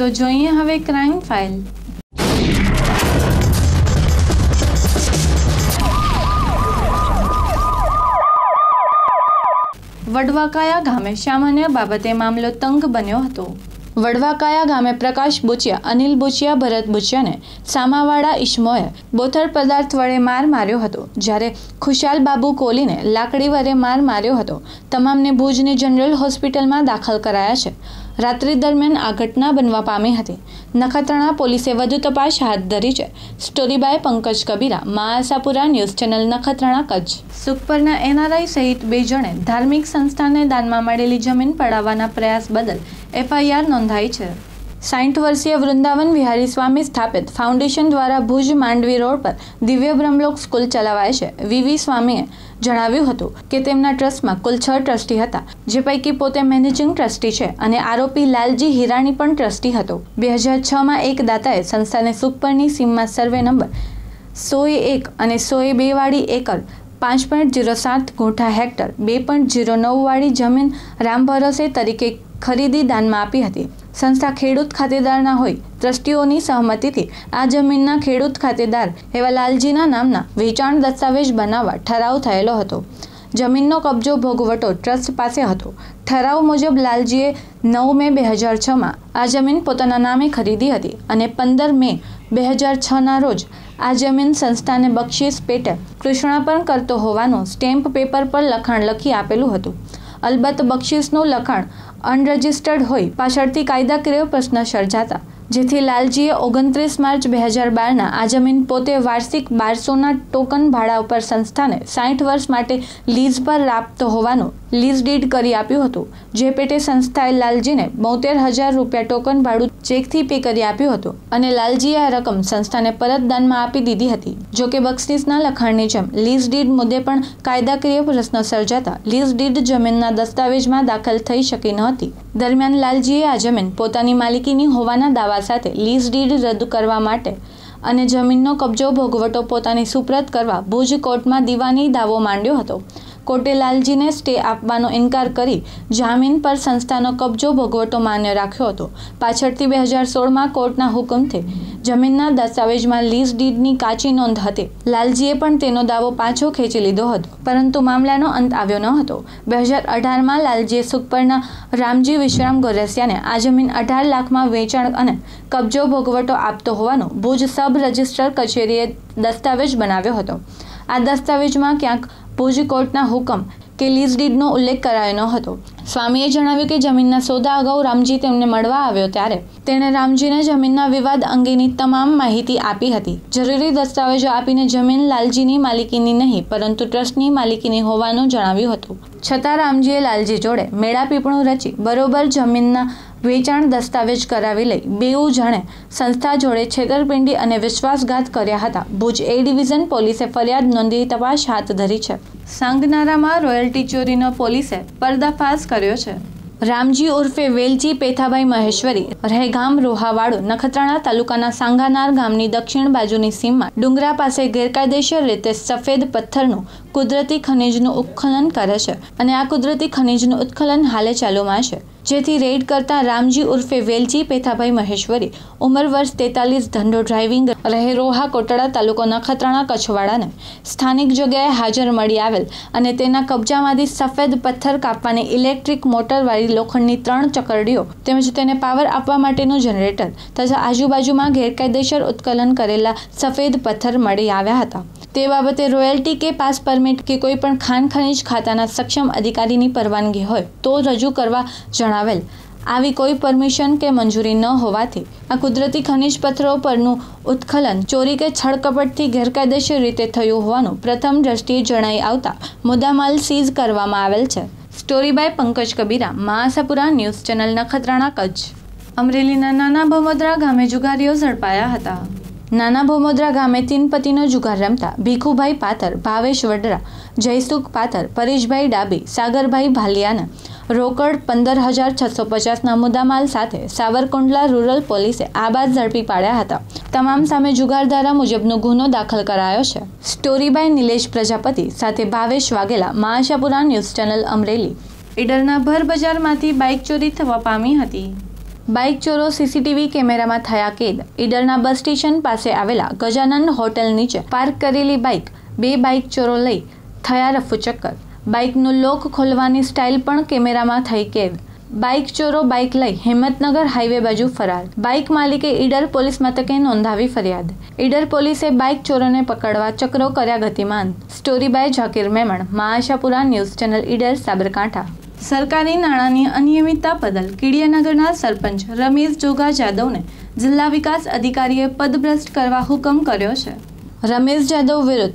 તો જોઈએ હવે ક્રાઇમ ફાઇલ। વડવાકાયા ગામે સામાન્ય બાબતે મામલો તંગ બન્યો હતો। વડવાકાયા ગામે પ્રકાશ બુચિયા, અનિલ બુચિયા, ભરત બુચિયાને સામાવાળા ઈસમોએ બોથડ પદાર્થ વડે માર માર્યો હતો, જ્યારે ખુશાલ બાબુ કોલીને લાકડી વડે માર માર્યો હતો। તમામને ભુજની જનરલ હોસ્પિટલમાં દાખલ કરાયા છે। રાત્રિ દરમિયાન આ ઘટના બનવા પામી હતી। નખત્રાણા પોલીસે વધુ તપાસ હાથ ધરી છે। Story by Pankaj Kabira, Ma Ashapura news channel, Nakhatrana, Kutch. સુખપરના એનઆરઆઈ સહિત 2 જણે ધાર્મિક સંસ્થાને દાનમાં મળેલી જમીન પડાવવાના પ્રયાસ બદલ એફઆઈઆર નોંધાઈ છે। 60 વર્ષીય વૃંદાવન વિહારી સ્વામી સ્થાપિત ફાઉન્ડેશન દ્વારા ભુજ માંડવી રોડ પર દિવ્ય બ્રહ્મલોક સ્કૂલ ચલાવાય છે। વીવી સ્વામીએ જણાવ્યું હતું કે તેમના ટ્રસ્ટમાં કુલ 6 ટ્રસ્ટી હતા, જે પૈકી પોતે મેનેજિંગ ટ્રસ્ટી છે અને આરોપી લાલજી હિરાણી પણ ટ્રસ્ટી હતો। 2006માં એક દાતાએ સંસ્થાને સુખપરની સીમમાં સર્વે નંબર 101 અને 102 વાળી એકર 5.07 ગુંઠા હેક્ટર 2.09 વાળી જમીન રામ ભરોસે તરીકે ખરીદી દાનમાં આપી હતી। સંસ્થા ખેડૂત ખાતેદારના હોય ટ્રસ્ટીઓની સહમતિથી આ જમીનના ખેડૂત ખાતેદાર એવા લાલજીના નામના વેચાણ દસ્તાવેજ બનાવવા ઠરાવ થયેલો હતો। જમીનનો કબજો ભોગવટો ટ્રસ્ટ પાસે હતો। ઠરાવ મુજબ લાલજીએ 9 મે 2006માં આ જમીન પોતાના નામે ખરીદી હતી અને 15 મે 2006ના રોજ આ જમીન સંસ્થાને બક્ષિસ પેટે કૃષ્ણાર્પણ કરતો હોવાનું સ્ટેમ્પ પેપર પર લખાણ લખી આપેલું હતું। અલબત્ત બક્ષિસનું લખાણ અનરજિસ્ટર્ડ હોય પાછળથી કાયદાકીય પ્રશ્ન સર્જાતા, જેથી લાલજીએ 29 માર્ચ 2012ના આ જમીન પોતે વાર્ષિક 1200ના ટોકન ભાડા ઉપર સંસ્થાને 60 વર્ષ માટે લીઝ પર આપતો હોવાનું લીઝ ડીડ કરી આપ્યું હતું, જે પેટે સંસ્થાએ લાલજીને 72,000 રૂપિયા ટોકન ભાડું ચેકથી પે કરી આપ્યું હતું અને લાલજીએ આ રકમ સંસ્થાને પરત દાનમાં આપી દીધી હતી। જોકે બક્ષિસના લખાણની જેમ લીઝ ડીડ મુદ્દે પણ કાયદાકીય પ્રશ્ન સર્જાતા લીઝ ડીડ જમીનના દસ્તાવેજમાં દાખલ થઈ શકી નહોતી। દરમિયાન લાલજીએ આ જમીન પોતાની માલિકીની હોવાના દાવા સાથે લીઝ ડીડ રદ કરવા માટે અને જમીનનો કબજો ભોગવટો પોતાની સુપ્રત કરવા ભુજ કોર્ટમાં દીવાની દાવો માંડ્યો હતો। કોર્ટે લાલજીને સ્ટે આપવાનો ઇનકાર કરી જામીન પર સંસ્થાનો કબજો ભોગવટો માન્ય રાખ્યો હતો। પાછળથી 2016માં કોર્ટના હુકમથી જમીનના દસ્તાવેજમાં લીઝ ડીડની કાચી નોંધ હતી। લાલજીએ પણ તેનો દાવો પાછો ખેંચી લીધો હતો, પરંતુ મામલાનો અંત આવ્યો ન હતો। 2018માં લાલજીએ સુખપરના રામજી વિશ્રામ ગોરસિયાને આ જમીન 18 લાખમાં વેચાણ અને કબજો ભોગવટો આપતો હોવાનો ભુજ સબ રજિસ્ટ્રાર કચેરીએ દસ્તાવેજ બનાવ્યો હતો। આ દસ્તાવેજમાં ક્યાંક ભુજ કોર્ટના હુકમ કે લીઝ ડીડનો ઉલ્લેખ કરાયો ન હતો। સ્વામીએ જણાવ્યું કે જમીનના સોદા અગાઉ રામજી તેમને મળવા આવ્યો ત્યારે તેણે રામજીને જમીનના વિવાદ અંગેની તમામ માહિતી આપી હતી। જરૂરી દસ્તાવેજો આપીને જમીન લાલજીની માલિકીની નહીં પરંતુ ટ્રસ્ટની માલિકીની હોવાનું જણાવ્યું હતું। છતાં રામજીએ લાલજી જોડે મેળાપીપણું રચી બરોબર જમીનના વેચાણ દસ્તાવેજ કરાવી લઈ બેઉ જણે સંસ્થા જોડે છેતરપિંડી અને વિશ્વાસઘાત કર્યા હતા। ભુજ એ ડિવિઝન પોલીસે ફરિયાદ નોંધી તપાસ હાથ ધરી છે। સાંગનારામાં રોયલ્ટી ચોરીનો પોલીસે પર્દાફાશ કર્યો છે। રામજી ઉર્ફે વેલજી પેથાભાઈ મહેશ્વરી રહે ગામ રોહાવાડો, નખત્રાણા તાલુકાના સાંગાનાર ગામની દક્ષિણ બાજુની સીમમાં ડુંગરા પાસે ગેરકાયદેસર રીતે સફેદ પથ્થરનું કુદરતી ખનિજનું ઉત્ખનન કરે છે અને આ કુદરતી ખનિજનું ઉત્ખનન હાલે ચાલુમાં છે। જેથી રેડ કરતા રામજી ઉર્ફે વેલજી પેથાભાઈ મહેશ્વરી, ઉંમર વર્ષ 43, ધંધો ડ્રાઇવિંગ, રહે રોહા કોટડા, તાલુકો નખત્રાણા, કચ્છવાડાને સ્થાનિક જગ્યાએ હાજર મળી આવેલ અને તેના કબજામાંથી સફેદ પથ્થર કાપવાની ઇલેક્ટ્રિક મોટરવાળી લોખંડની 3 ચકરડીઓ તેમજ તેને પાવર આપવા માટેનું જનરેટર તથા આજુબાજુમાં ગેરકાયદેસર ઉત્ખનન કરેલા સફેદ પથ્થર મળી આવ્યા હતા। તે બાબતે રોયલ્ટી કે પાસ પરમિટ કે કોઈ પણ ખાન ખનીજ ખાતાના સક્ષમ અધિકારીની પરવાનગી હોય તો રજૂ કરવા જણાવેલ। આવી કોઈ પરમિશન કે મંજૂરી ન હોવાથી આ કુદરતી ખનિજ પથ્થરો પરનું ઉત્ખનન ચોરી કે છળકપટથી ગેરકાયદેસર રીતે થયું હોવાનું પ્રથમ દ્રષ્ટિએ જણાઈ આવતા મુદ્દામાલ સીઝ કરવામાં આવેલ છે। Story by Pankaj Kabira, Ma Ashapura news channel, Nakhatrana, Kutch. અમરેલીના નાના ભમોદરા ગામે જુગારીઓ ઝડપાયા હતા। નાના ભમોદરા ગામે 3 પતિનો જુગાર રમતા ભીખુભાઈ પાથર, ભાવેશ વડરા, જયસુખ પાથર, પરેશભાઈ ડાબી, સાગરભાઈ ભાલિયાને રોકડ 15,650ના મુદ્દામાલ સાથે સાવરકુંડલા રૂરલ પોલીસે આ બાદ ઝડપી પાડ્યા હતા। તમામ સામે જુગાર ધારા મુજબનો ગુનો દાખલ કરાયો છે। સ્ટોરી બાય નિલેશ પ્રજાપતિ સાથે ભાવેશ વાઘેલા, મા આશાપુરા ન્યૂઝ ચેનલ, અમરેલી। ઈડરના ભર બજારમાંથી બાઇક ચોરી થવા પામી હતી। બાઇક ચોરો સીસીટીવી કેમેરામાં થયા કેદ। ઈડરના બસ સ્ટેશન પાસે આવેલા ગજાનંદ હોટેલ નીચે પાર્ક કરેલી બાઇક 2 બાઇક ચોરો લઈ થયા રફુચક્કર। બાઇકનું લોક ખોલવાની સ્ટાઇલ પણ કેમેરામાં થઈ કેદ। બાઇક ચોરો બાઇક લઈ હિંમતનગર હાઈવે બાજુ ફરાર। બાઇક માલિકે ઈડર પોલીસ મથકે નોંધાવી ફરિયાદ। ઈડર પોલીસે બાઇક ચોરોને પકડવા ચક્રો કર્યા ગતિમાન। Story by Zakir Memon, Mahaashapura news channel Idar, Sabarkantha. સરકારી નાણાંની અનિયમિતતા બદલ કીડિયાનગરના સરપંચ રમેશ જોગા જાદવને જિલ્લા વિકાસ અધિકારીએ પદભ્રષ્ટ કરવા હુકમ કર્યો છે। રમેશ જાદવ વિરુદ્ધ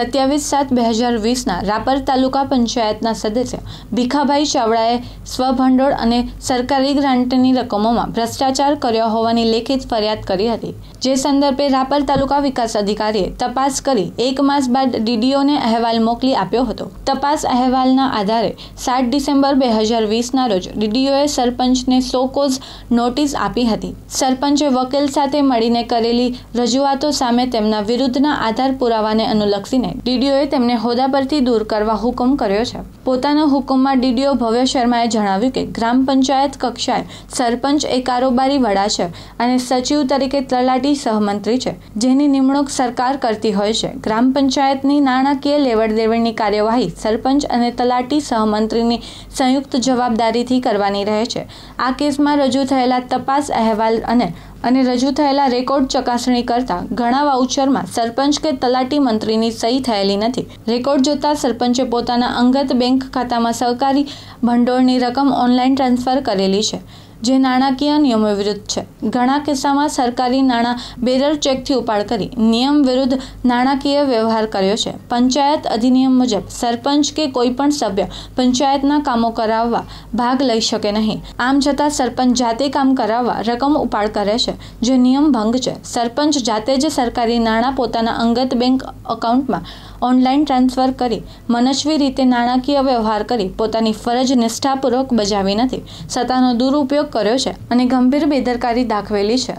27/7/2020ના રાપર તાલુકા પંચાયતના સદસ્ય ભીખાભાઈ ચાવડાએ સ્વભંડોળ અને સરકારી ગ્રાન્ટની રકમોમાં ભ્રષ્ટાચાર કર્યો હોવાની લેખિત ફરિયાદ કરી હતી, જે સંદર્ભે રાપર તાલુકા વિકાસ અધિકારીએ તપાસ કરી 1 માસ બાદ ડીડીઓને અહેવાલ મોકલી આપ્યો હતો। તપાસ અહેવાલના આધારે 7 ડિસેમ્બર 2020ના રોજ ડીડીઓએ સરપંચને સો કોઝ નોટિસ આપી હતી। સરપંચે વકીલ સાથે મળીને કરેલી રજૂઆતો સામે તેમના વિરુદ્ધના આધાર પુરાવાને અનુલક્ષીને ડીડીઓએ તેમને હોદ્દા પરથી દૂર કરવા હુકમ કર્યો છે। પોતાના હુકમમાં ડીડીઓ ભવ્ય શર્માએ જણાવ્યું કે ગ્રામ પંચાયત કક્ષાએ સરપંચ એ કારોબારી વડા છે અને સચિવ તરીકે તલાટી સહમંત્રી છે, જેની નિમણૂક સરકાર કરતી હોય છે। ગ્રામ પંચાયતની નાણાકીય લેવડ દેવડની કાર્યવાહી સરપંચ અને તલાટી સહમંત્રીની સંયુક્ત જવાબદારીથી કરવાની રહે છે। આ કેસમાં રજૂ થયેલા તપાસ અહેવાલ અને રજૂ થયેલા રેકોર્ડ ચકાસણી કરતા ઘણા વાઉચરમાં સરપંચ કે તલાટી મંત્રીની સહી થયેલી નથી। રેકોર્ડ જોતા સરપંચે પોતાના અંગત બેંક ખાતામાં સહકારી ભંડોળની રકમ ઓનલાઈન ટ્રાન્સફર કરેલી છે, જે નાણાકીય નિયમો વિરુદ્ધ છે। ઘણા કિસ્સામાં સરકારી નાણાં બેરર ચેકથી ઉપાડ કરી નિયમ વિરુદ્ધ નાણાકીય વ્યવહાર કર્યો છે। પંચાયત અધિનિયમ મુજબ સરપંચ કે કોઈ પણ સભ્ય પંચાયતના કામો કરાવવા ભાગ લઈ શકે નહીં। આમ છતાં સરપંચ જાતે કામ કરાવવા રકમ ઉપાડ કરે છે, જે નિયમ ભંગ છે। સરપંચ જાતે જ સરકારી નાણાં પોતાના અંગત બેંક એકાઉન્ટમાં ઓનલાઈન ટ્રાન્સફર કરી મનસ્વી રીતે નાણાકીય વ્યવહાર કરી પોતાની ફરજ નિષ્ઠાપૂર્વક બજાવી નથી, સત્તાનો દુરુપયોગ કર્યો છે અને ગંભીર બેદરકારી દાખવેલી છે।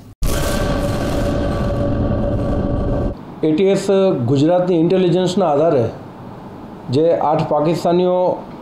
એટીએસ ગુજરાતની ઇન્ટેલિજન્સના આધારે જે 8 પાકિસ્તાનીઓ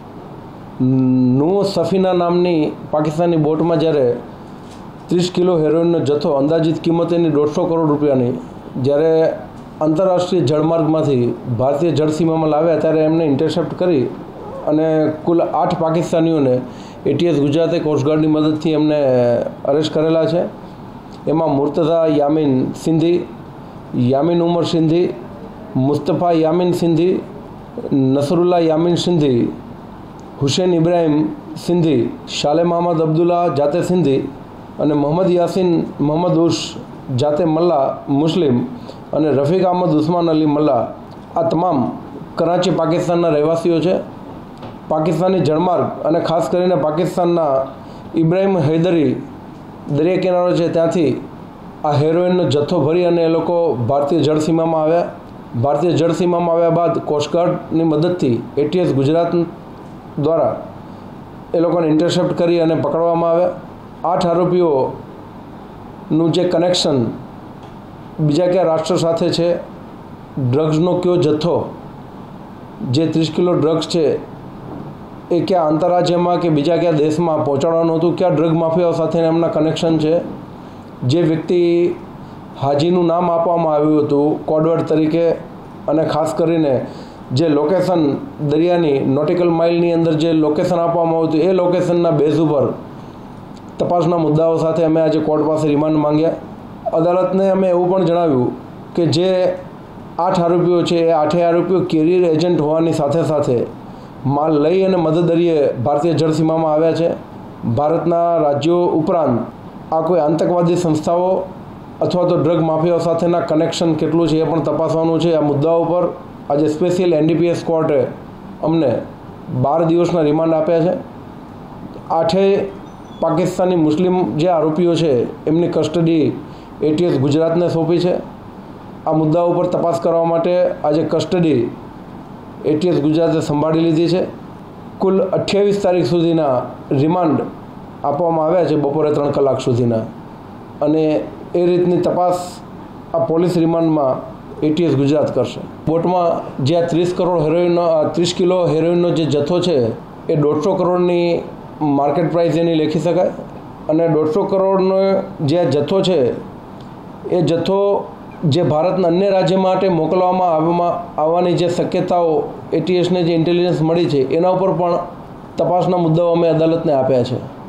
નૂ સફીના નામની પાકિસ્તાની બોટમાં જ્યારે 30 કિલો હેરોઇનનો જથ્થો અંદાજિત કિંમત એની 150 કરોડ રૂપિયાની જ્યારે આંતરરાષ્ટ્રીય જળમાર્ગમાંથી ભારતીય જળસીમામાં લાવ્યા ત્યારે એમને ઇન્ટરસેપ્ટ કરી અને કુલ 8 પાકિસ્તાનીઓને એટીએસ ગુજરાતે કોસ્ટગાર્ડની મદદથી એમને અરેસ્ટ કરેલા છે। એમાં મુર્તઝા યામીન સિંધી, યામીન ઉમર સિંધી, મુસ્તફા યામીન સિંધી, નસરુલ્લા યામીન સિંધી, હુસેન ઇબ્રાહિમ સિંધી, શાલે મહમદ અબ્દુલ્લા જાતે સિંધી અને મોહમ્મદ યાસીન મોહમ્મદ ઉર્સ જાતે મલ્લા મુસ્લિમ અને રફીક અહમદ ઉસ્માન અલી મલ્લા આ તમામ કરાચી પાકિસ્તાનના રહેવાસીઓ છે। પાકિસ્તાની જળમાર્ગ અને ખાસ કરીને પાકિસ્તાનના ઇબ્રાહિમ હૈદરી દરિયા કિનારો છે ત્યાંથી આ હેરોઇનનો જથ્થો ભરી અને એ લોકો ભારતીય જળસીમામાં આવ્યા। ભારતીય જળસીમામાં આવ્યા બાદ કોસ્ટગાર્ડની મદદથી એટીએસ ગુજરાત દ્વારા એ લોકોને ઇન્ટરસેપ્ટ કરી અને પકડવામાં આવ્યા। 8 આરોપીઓનું જે કનેક્શન બીજા કયા રાષ્ટ્ર સાથે છે, ડ્રગ્સનો કયો જથ્થો જે 30 કિલો ડ્રગ્સ છે એ ક્યાં આંતરરાજ્યમાં કે બીજા કયા દેશમાં પહોંચાડવાનું હતું, ક્યાં ડ્રગ માફિયાઓ સાથે એમના કનેક્શન છે, જે વ્યક્તિ હાજીનું નામ આપવામાં આવ્યું હતું કોડવર્ડ તરીકે અને ખાસ કરીને જે લોકેશન દરિયાની નોટિકલ માઇલની અંદર જે લોકેશન આપવામાં આવ્યું હતું એ લોકેશનના બેઝ ઉપર તપાસના મુદ્દાઓ સાથે અમે આજે કોર્ટ પાસે રિમાન્ડ માંગ્યા। અદાલતને અમે એવું પણ જણાવ્યું કે જે 8 આરોપીઓ છે એ 8 આરોપીઓ કેરિયર એજન્ટ હોવાની સાથે સાથે માલ લઈ અને મદદરીએ ભારતીય જળસીમામાં આવ્યા છે। ભારતના રાજ્યો ઉપરાંત આ કોઈ આતંકવાદી સંસ્થાઓ અથવા તો ડ્રગ માફિયાઓ સાથેના કનેક્શન કેટલું છે એ પણ તપાસવાનું છે। આ મુદ્દાઓ પર આજે સ્પેશિયલ એનડીપીએસ કોર્ટે અમને 12 દિવસના રિમાન્ડ આપ્યા છે। 8 પાકિસ્તાની મુસ્લિમ જે આરોપીઓ છે એમની કસ્ટડી એટીએસ ગુજરાતને સોંપી છે। આ મુદ્દાઓ પર તપાસ કરવા માટે આજે કસ્ટડી એટીએસ ગુજરાતે સંભાળી લીધી છે। કુલ 28 તારીખ સુધીના રિમાન્ડ આપવામાં આવ્યા છે, બપોરે 3 કલાક સુધીના, અને એ રીતની તપાસ આ પોલીસ રિમાન્ડમાં એટીએસ ગુજરાત કરશે। બોટમાં જે આ 30 કિલો હેરોઇનનો જે જથ્થો છે એ 150 કરોડની માર્કેટ પ્રાઇસ એની લખી શકાય। અને 150 કરોડનો જે જથ્થો છે એ જથ્થો જે ભારતના અન્ય રાજ્ય માટે મોકલવામાં આવવાની જે શક્યતાઓ એટીએસને જે ઇન્ટેલિજન્સ મળી છે એના ઉપર પણ તપાસના મુદ્દાઓ અમે અદાલતને આપ્યા છે.